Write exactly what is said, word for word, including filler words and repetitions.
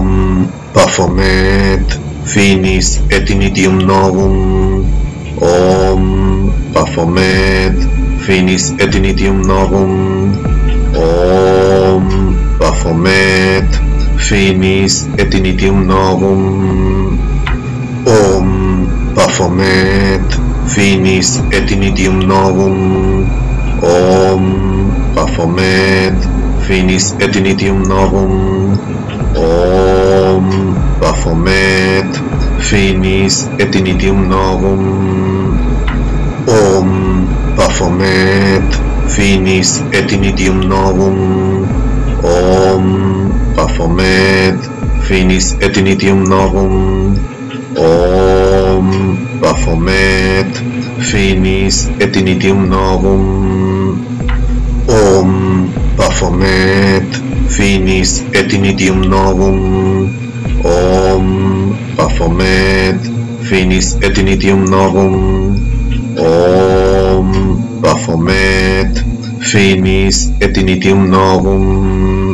Om Baphomet Finis et initium novum. Om Baphomet Finis et initium novum. Om Baphomet Finis et initium novum. Om Baphomet Finis et initium novum. Om Baphomet Finis et initium novum. Om Baphomet Finis et initium novum. Om Baphomet Finis et initium novum. Om Baphomet Finis et initium novum. Om Baphomet Finis et initium novum. Om Baphomet Finis et initium novum. Om Baphomet Finis et initium novum. Om Baphomet Finis et initium novum.